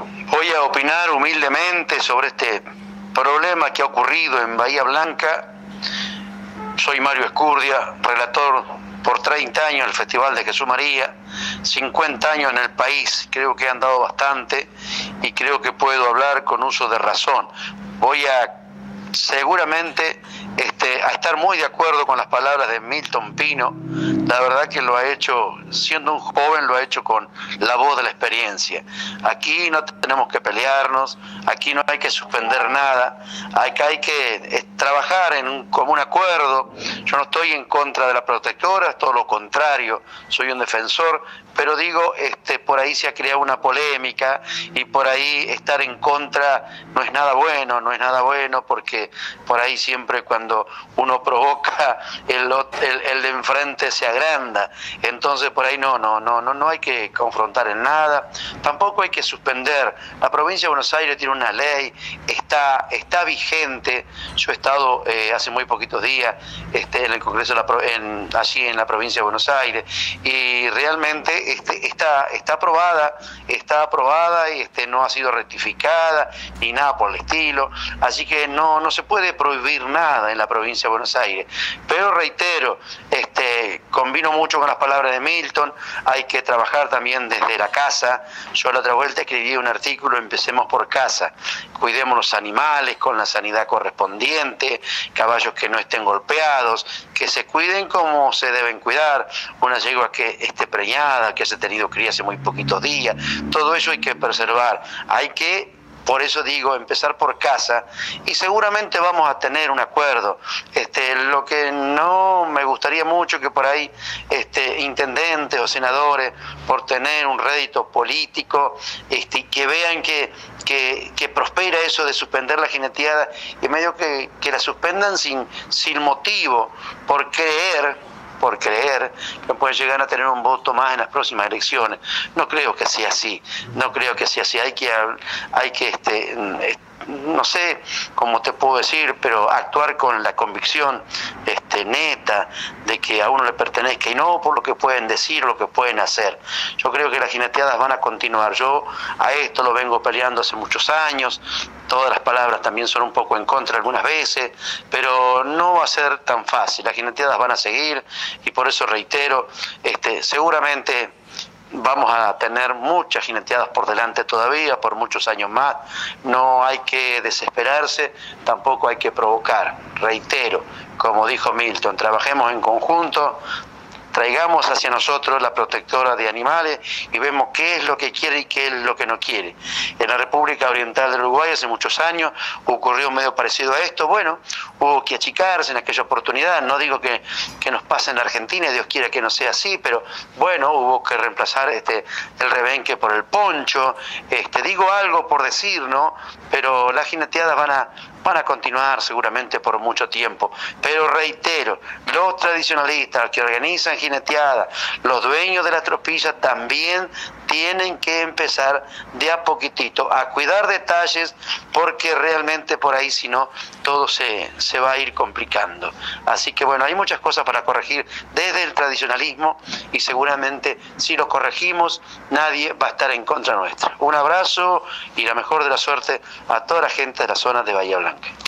Voy a opinar humildemente sobre este problema que ha ocurrido en Bahía Blanca. Soy Mario Escurdia, relator por 30 años del Festival de Jesús María, 50 años en el país, creo que he andado bastante y creo que puedo hablar con uso de razón. Voy a seguramente a estar muy de acuerdo con las palabras de Milton Pino. La verdad que lo ha hecho, siendo un joven, lo ha hecho con la voz de la experiencia. Aquí no tenemos que pelearnos, aquí no hay que suspender nada, acá hay que trabajar en un común acuerdo. Yo no estoy en contra de la protectora, es todo lo contrario, soy un defensor, pero digo, por ahí se ha creado una polémica y por ahí estar en contra no es nada bueno porque por ahí siempre cuando uno provoca el de enfrente se agranda, entonces por ahí no hay que confrontar en nada, tampoco hay que suspender. La provincia de Buenos Aires tiene una ley, está vigente. Yo he estado hace muy poquitos días en el Congreso allí en la provincia de Buenos Aires y realmente está aprobada y no ha sido rectificada ni nada por el estilo, así que no se puede prohibir nada en la provincia de Buenos Aires, pero reitero, convino mucho con las palabras de Milton, hay que trabajar también desde la casa. Yo la otra vuelta escribí un artículo, empecemos por casa, cuidemos los animales con la sanidad correspondiente, caballos que no estén golpeados, que se cuiden como se deben cuidar, una yegua que esté preñada, que haya tenido cría hace muy poquitos días, todo eso hay que preservar, por eso digo, empezar por casa y seguramente vamos a tener un acuerdo. Lo que no me gustaría mucho que por ahí intendentes o senadores, por tener un rédito político, que vean que prospera eso de suspender la jineteada y medio que la suspendan sin motivo, por creer que pueden llegar a tener un voto más en las próximas elecciones. No creo que sea así, hay que no sé cómo te puedo decir, pero actuar con la convicción neta de que a uno le pertenezca y no por lo que pueden decir o lo que pueden hacer. Yo creo que las jineteadas van a continuar. Yo a esto lo vengo peleando hace muchos años. Todas las palabras también son un poco en contra algunas veces, pero no va a ser tan fácil. Las jineteadas van a seguir y por eso reitero, seguramente vamos a tener muchas jineteadas por delante todavía, por muchos años más. No hay que desesperarse, tampoco hay que provocar. Reitero, como dijo Milton, trabajemos en conjunto, traigamos hacia nosotros la protectora de animales y vemos qué es lo que quiere y qué es lo que no quiere. En la República Oriental del Uruguay hace muchos años ocurrió medio parecido a esto. Bueno, hubo que achicarse en aquella oportunidad. No digo que nos pase en la Argentina, Dios quiera que no sea así, pero bueno, hubo que reemplazar el rebenque por el poncho. Digo algo por decir, ¿no? Pero las jineteadas van a continuar seguramente por mucho tiempo, pero reitero, los tradicionalistas que organizan jineteadas, los dueños de las tropillas también tienen que empezar de a poquitito a cuidar detalles, porque realmente por ahí si no todo se va a ir complicando. Así que bueno, hay muchas cosas para corregir desde el tradicionalismo y seguramente si lo corregimos nadie va a estar en contra nuestra. Un abrazo y la mejor de la suerte a toda la gente de la zona de Bahía Blanca.